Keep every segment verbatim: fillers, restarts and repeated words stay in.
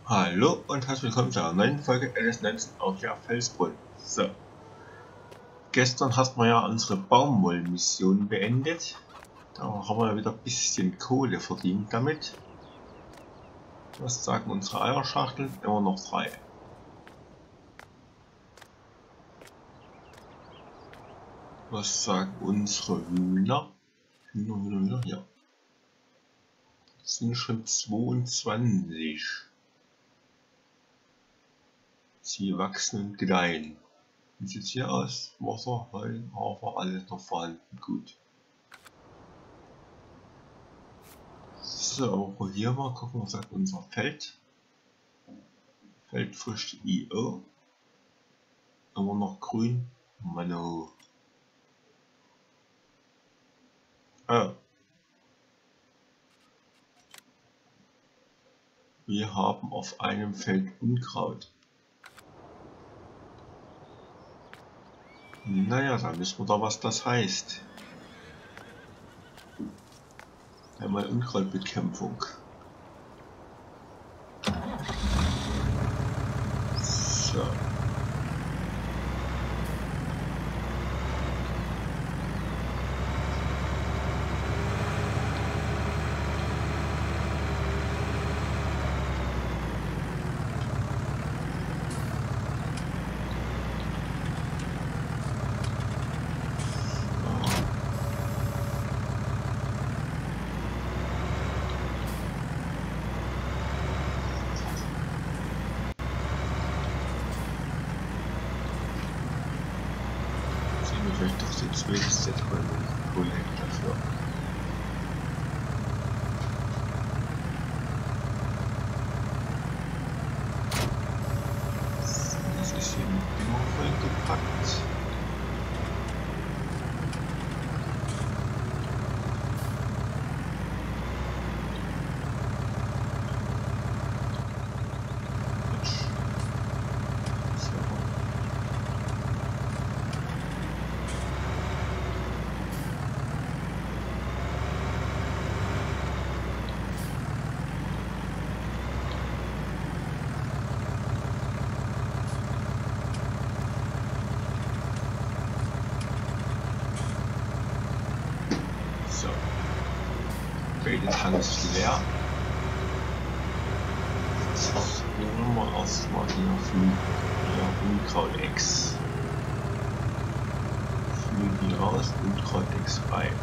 Hallo und herzlich willkommen zu einer neuen Folge L S neunzehn auf der Felsbrunn. So, gestern hatten wir ja unsere Baumwollmission beendet. Da haben wir ja wieder ein bisschen Kohle verdient damit. Was sagen unsere Eierschachteln? Immer noch drei. Was sagen unsere Hühner? Hühner, Hühner, Hühner, ja. Das sind schon zweiundzwanzig. Sie wachsen und gedeihen. Wie sieht es hier aus? Wasser, Heu, Hafer, alles noch vorhanden. Gut. So, aber probieren wir, gucken, was sagt unser Feld. Feldfrüchte I O. Immer noch grün. Mano. Ah. Wir haben auf einem Feld Unkraut. Naja, dann wissen wir da, was das heißt. Einmal Unkrautbekämpfung. So. Vielleicht doch die zweite Kohle dafür. Das ist hier immer voll gepackt. Der Tank ist leer. Jetzt holen wir erstmal hier Unkrautex. Fliegen die raus, Unkrautex rein.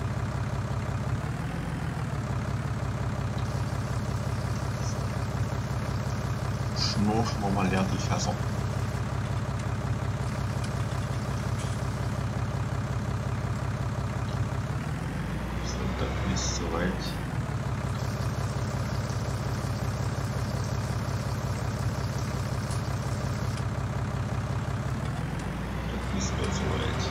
Schnurfen wir mal leer die Fässer. So, das ist soweit. Ist mir soweit.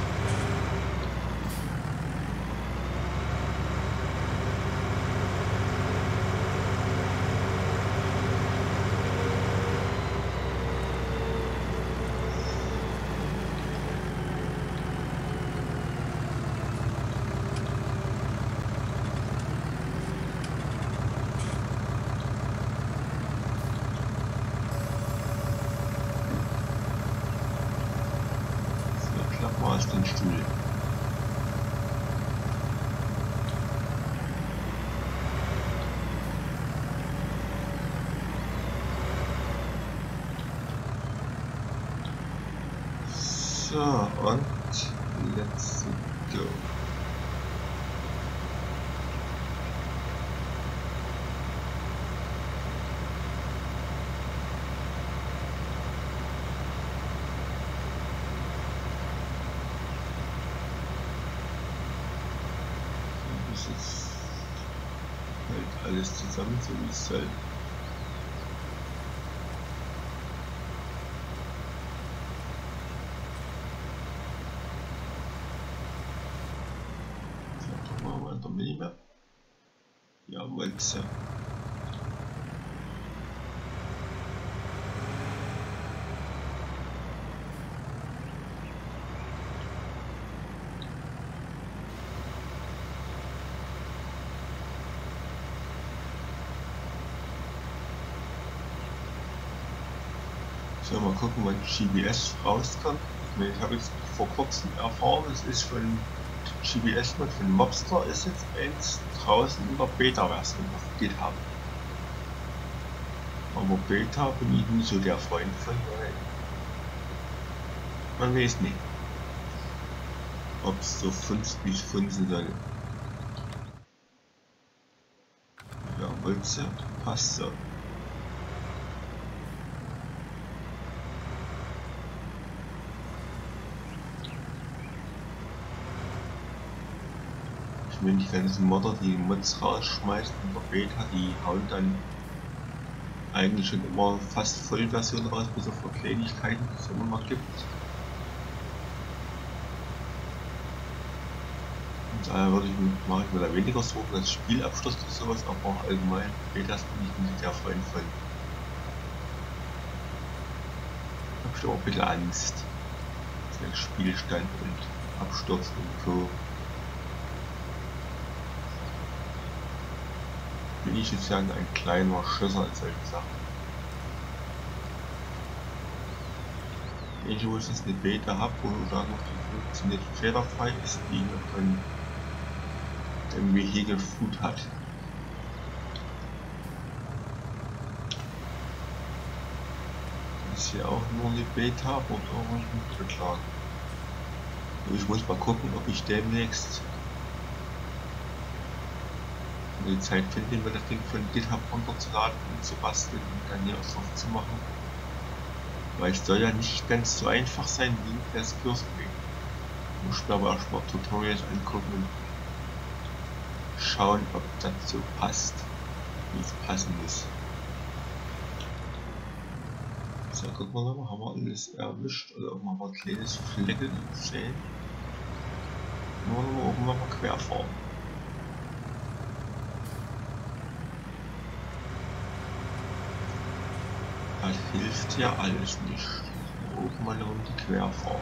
Aus den Stuhl. So, und let's go. Jetzt hält alles zusammen, so wie es soll. So, machen wir weiter Minimap. Jawohl, so. So, mal gucken, wann G B S rauskommt. Ich meine, ich habe jetzt vor kurzem erfahren, es ist von G B S-Mod von Mobster ist jetzt eins draußen in der Beta-Version auf GitHub. Aber Beta bin ich nie so der Freund von, weil man weiß nicht, ob es so funzt, wie es funzen soll. Ja, Holze, passt so. Ich meine, die ganzen Modder, die Mods rausschmeißen in der Beta, die hauen dann eigentlich schon immer fast Vollversion raus, bis auf Kleinigkeiten, die es immer noch gibt. Und daher würde ich mache ich mir da weniger Sorgen als Spielabschluss oder sowas, aber allgemein Betas bin ich nicht der Freund von. Ich habe schon auch ein bisschen Angst. Der Spielstand und Absturz und so. Bin ich jetzt ja ein kleiner Schisser als solche Sachen. Ich wo ich jetzt eine Beta habe, wo du sagen, die funktioniert fehlerfrei ist, die von dem Vehikel Food hat. Das ist hier auch nur eine Beta, aber auch nicht beklagen. Ich muss mal gucken, ob ich demnächst die Zeit finde, mir das Ding von GitHub runterzuladen und zu basteln und dann hier auch drauf zu machen. Weil es soll ja nicht ganz so einfach sein wie das Cursor-Weg. Muss ich mir aber erstmal Tutorials angucken und schauen, ob das so passt, wie es passen muss. So, gucken wir mal, haben wir alles erwischt oder ob wir mal ein kleines Flecken sehen. Nur noch oben noch mal quer fahren. Das hilft ja alles nicht. Oben mal eine Runde quer fahren.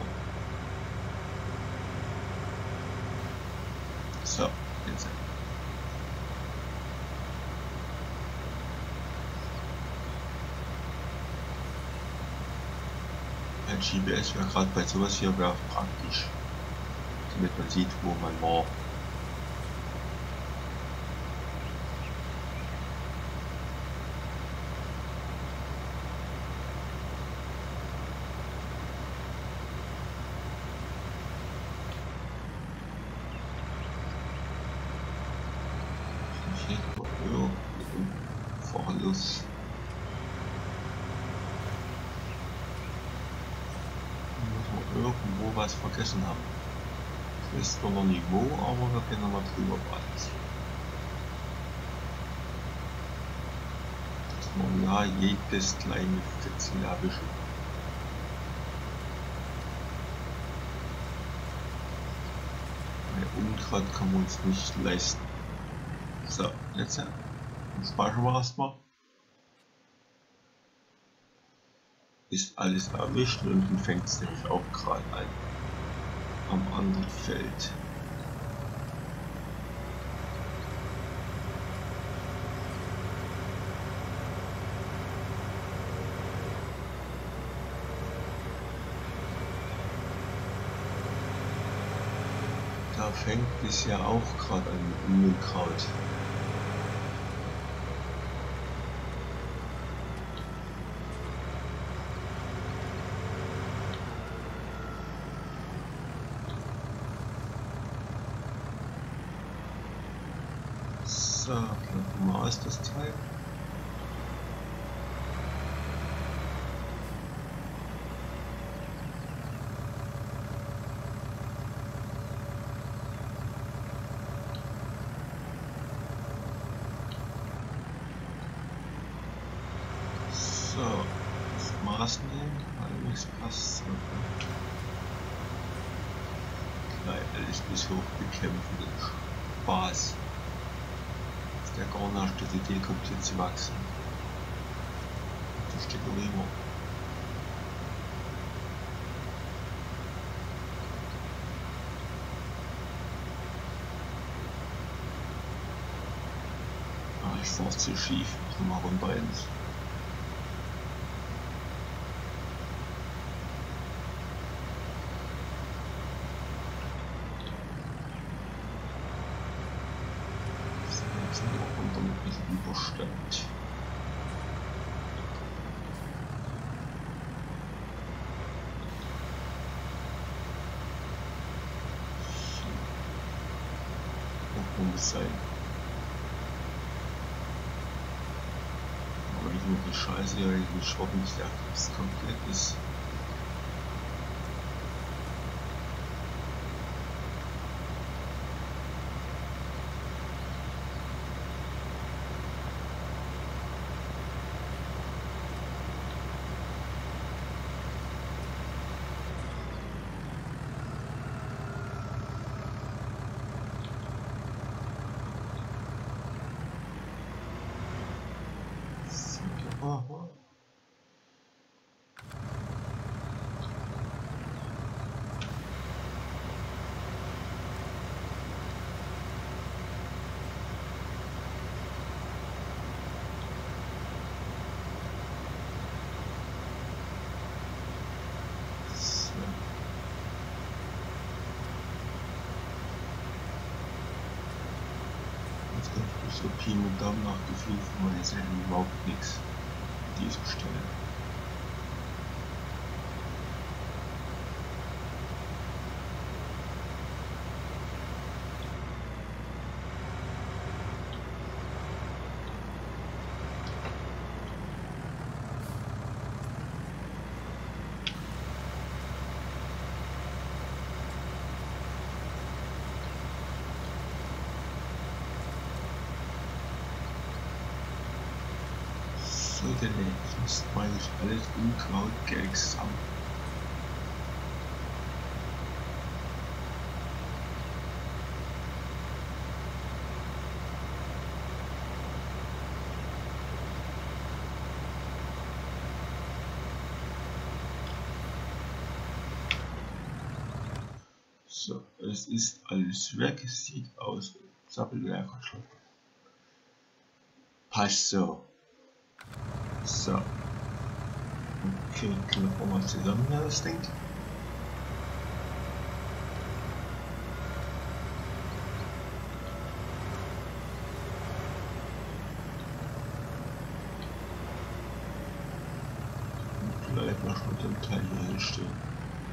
So, jetzt. Ein G P S wäre gerade bei sowas hier wäre praktisch, damit man sieht, wo man war. Fahren los. Irgendwo was vergessen haben. Ich weiß zwar noch nicht wo, aber wir können mal drüber warten. Dass wir ja jedes kleine Fitzel erwischen. Ein Unkraut kann man uns nicht leisten. So, jetzt speichern wir erstmal. Ist alles erwischt und dann fängt es nämlich auch gerade an. Am anderen Feld. Da fängt es ja auch gerade an mit Unkraut. So, klappen wir aus das Teil. So, das Maß nehmen, allerdings passt so. Nein, alles bis hoch bekämpfen, Spaß. Der Garner statt die Idee kommt hier zu wachsen. Das steht noch immer. Ah, ich fahr zu schief. Ich mach mal runter eins. ein bisschen Überstand. Muss sein. Aber ich nur die Scheiße, ja, die Schwappen ist der das komplett ist. Aha. So. Jetzt kommt so Pi mit Daumen nachgefühlt, von meiner Seite überhaupt nichts. Diese Stelle. So, denn ich muss eigentlich alles Unkraut gesamt. So, es ist alles weg, es sieht aus wie Sappelwerkerschlag. Passt so. So. Okay, klappen wir mal zusammen, wer das denkt. Und bleibt noch mit dem Teil hier hinstehen.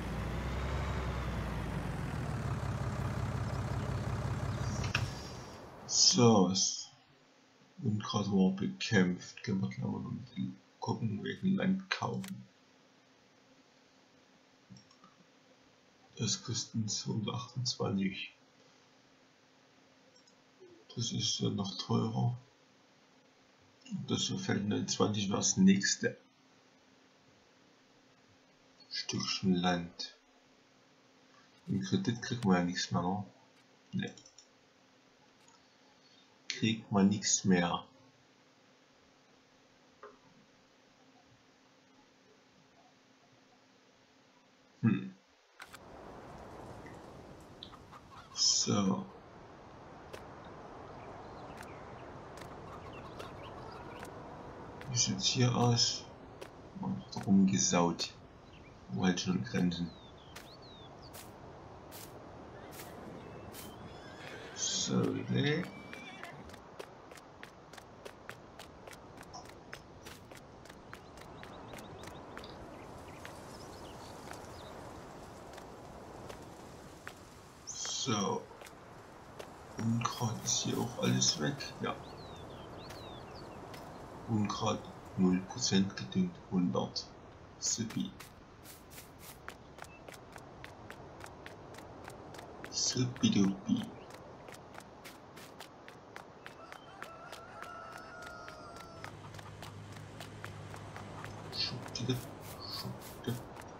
So, es und gerade war bekämpft. Können wir gleich mal gucken, wegen Land kaufen. Das kostet zweihundertachtundzwanzig. Das ist ja noch teurer. Das fällt neunundzwanzig wäre das nächste Stückchen Land. Im Kredit kriegt man ja nichts mehr, ne? Ne. Kriegt man nichts mehr. Hm. So. Wie sieht's hier aus? Man hat rumgesaut. Halt schon Grenzen. So, ne. So. Unkraut ist hier auch alles weg. Ja. Unkraut null Prozent gedüngt, hundert. Supi. Supidupi. Schuppdidup, schuppdidup.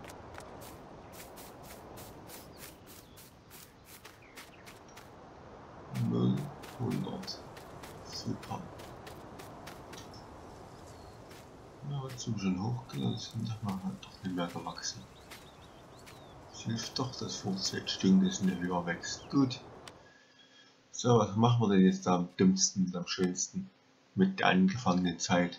null, hundert. Super. Ja, jetzt sind wir schon hochgegangen, sind wir halt doch nicht mehr gewachsen. Es hilft doch, dass Fortsetzung das nicht höher wächst. Gut. So, was machen wir denn jetzt da am dümmsten und am schönsten mit der angefangenen Zeit?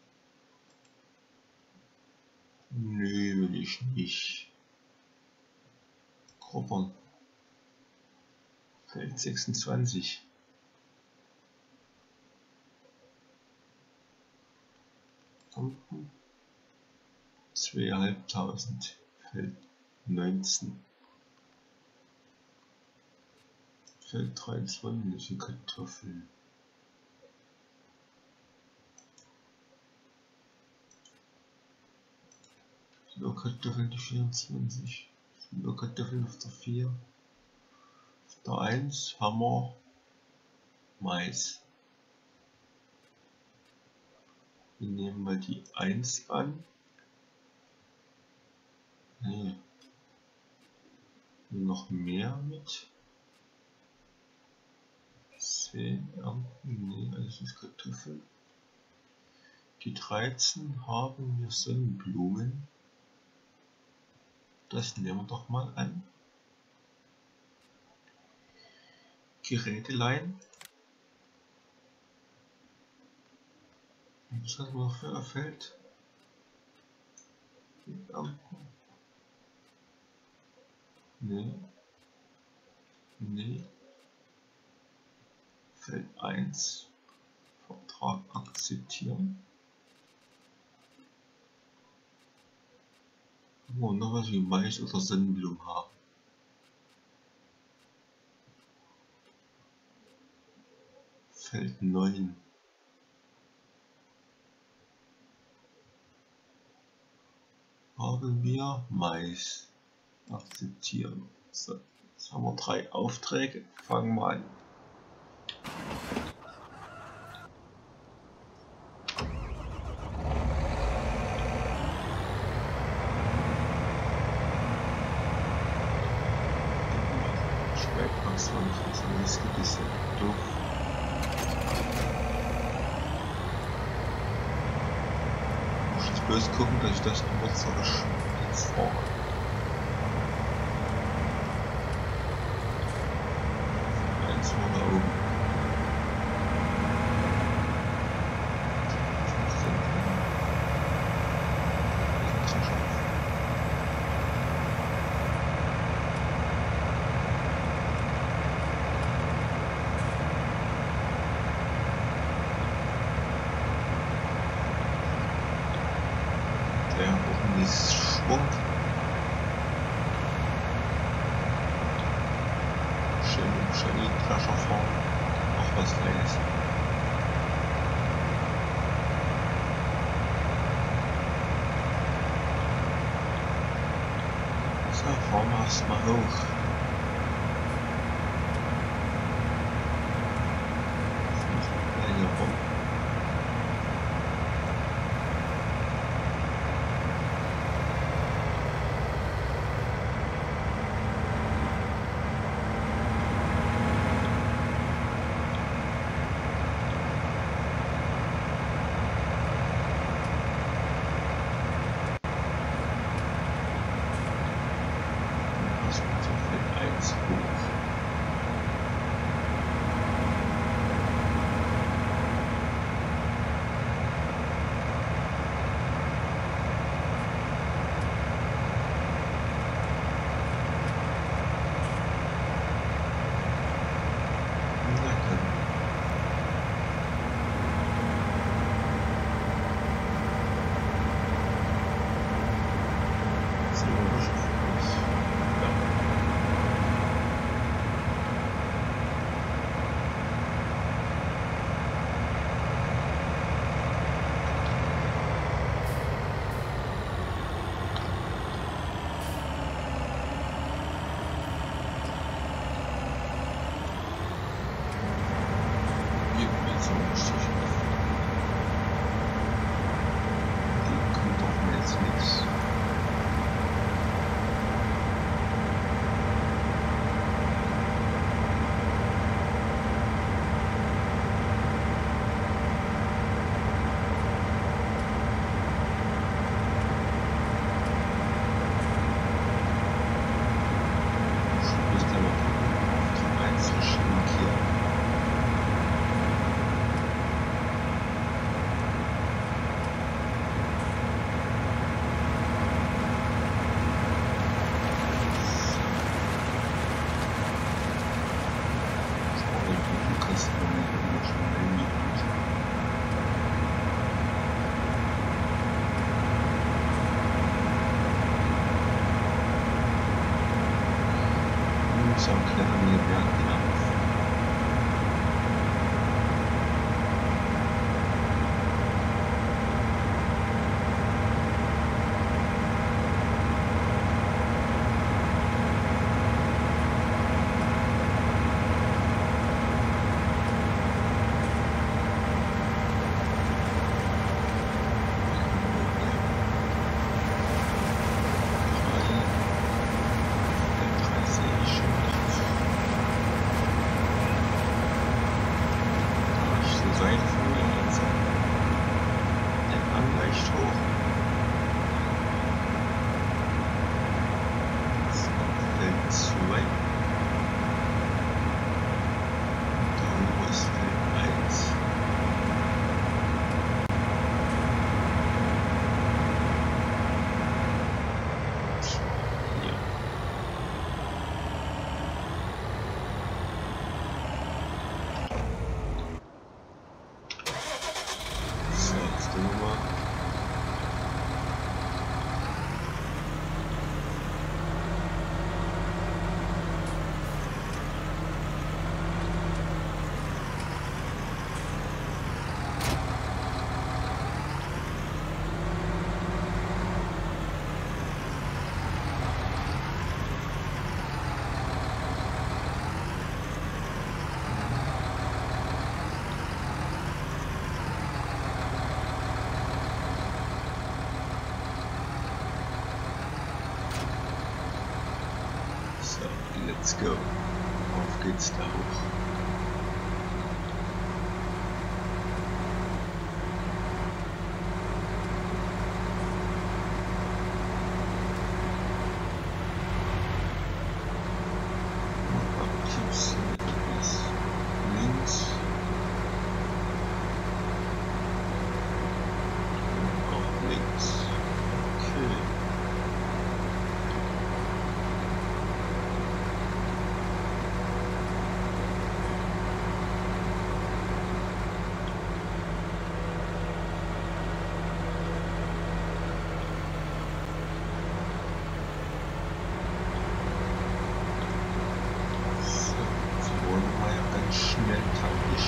Nö, will ich nicht. Gruppern. Feld sechsundzwanzig. Unten zweitausendfünfhundert, Feld neunzehn, Feld dreiundzwanzig, Kartoffeln. Nur Kartoffeln die vierundzwanzig, nur Kartoffeln auf der vier, auf der eins haben wir Mais. Wir nehmen mal die eins an. Nee. Noch mehr mit. zehn ernten, nee, alles ist Kartoffeln. Die dreizehn haben wir Sonnenblumen. Das nehmen wir doch mal an. Gerätelein. Was haben wir noch für ein Feld? Nee. Nee. Feld eins. Vertrag akzeptieren. Oh, noch was wie Mais oder Sonnenblumen haben. Feld neun. Haben wir Mais akzeptieren. So, jetzt haben wir drei Aufträge. Fangen wir an. Das gibt es ja doof. Ich muss jetzt bloß gucken, dass ich das nutzerisch jetzt fahre. Eins war da oben. Schwung. Schön im Chevy-Trascher fahren. Auch was Kleines. So, fahren wir erstmal hoch. Hier rum. let's go. Auf geht's da hoch. Tipps links. Und auch links. Okay. Schnell taktisch.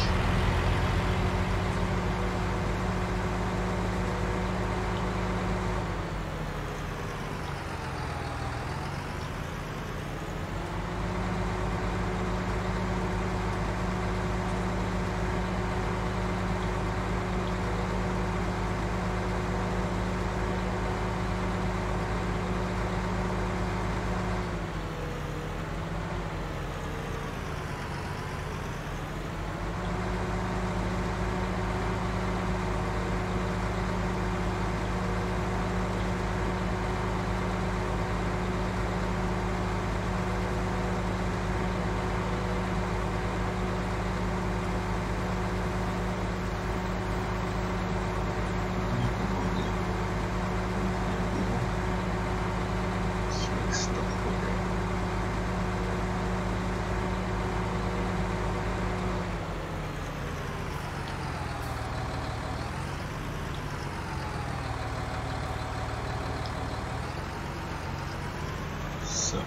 So.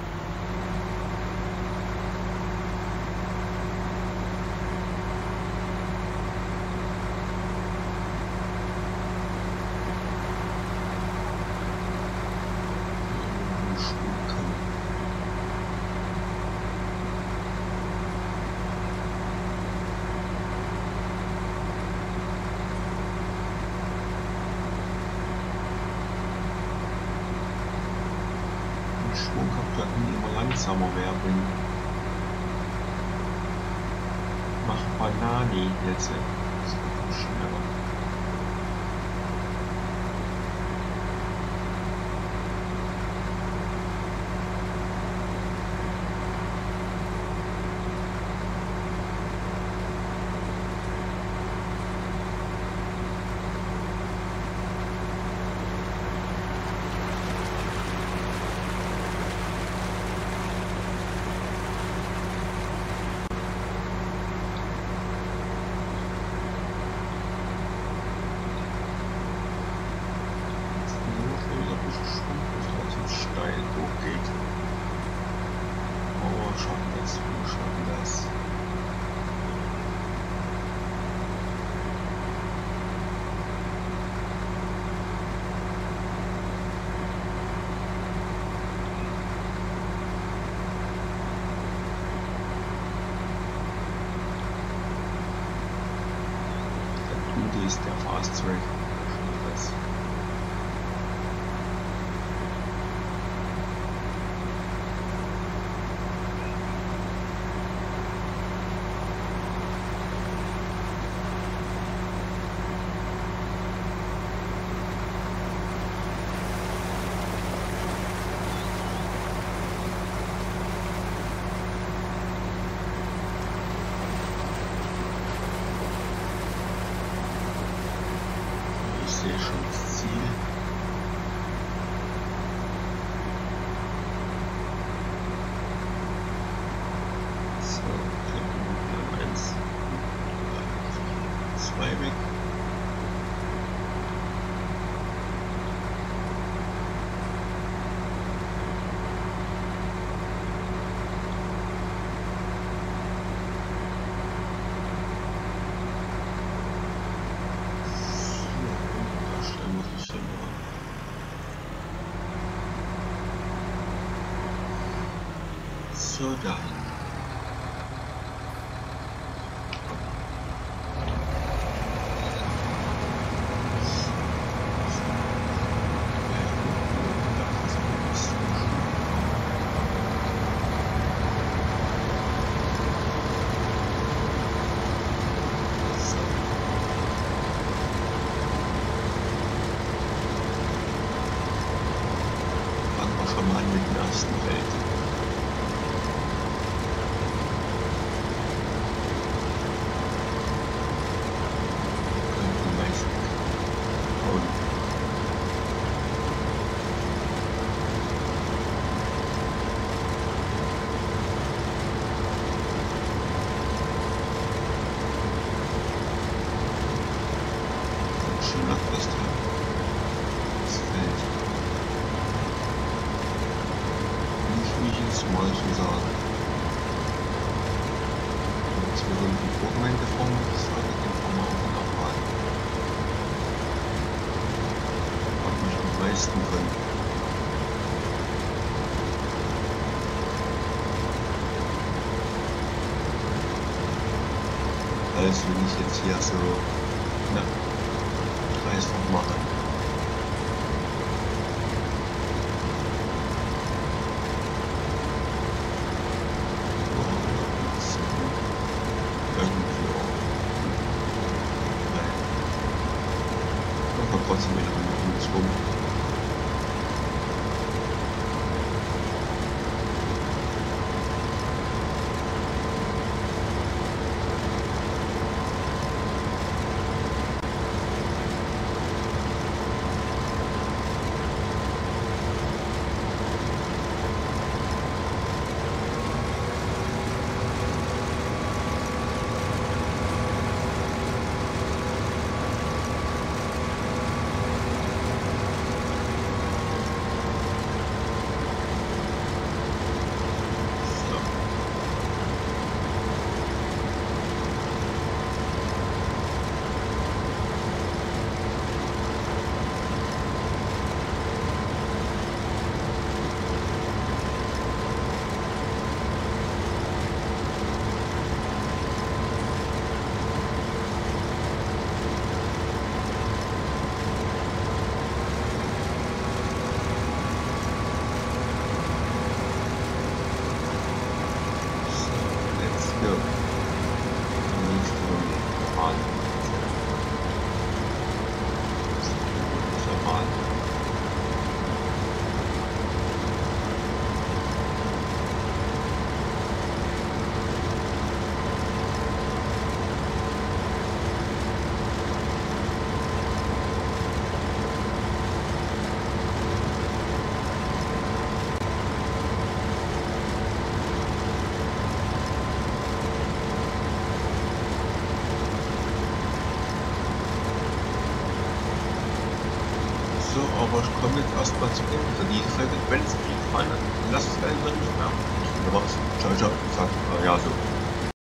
Schwungkapplatten immer langsamer werden. Mach Banani jetzt. Das wird schneller. Ist der Fast Track. Das. Ich sehe schon das Ziel. So, Plan eins, zwei weg. So dahin. schon mal an mit dem ersten Feld. Als wenn ich jetzt hier so na, dreifach mache. Irgendwie auch. Nein. Aber trotzdem wieder um uns rum. Aber ich komme jetzt erstmal zu Ende für diese Folge. Wenn es euch gefallen hat, lasst es einen Daumen nach. Ciao, ciao. Sagt, ja, so.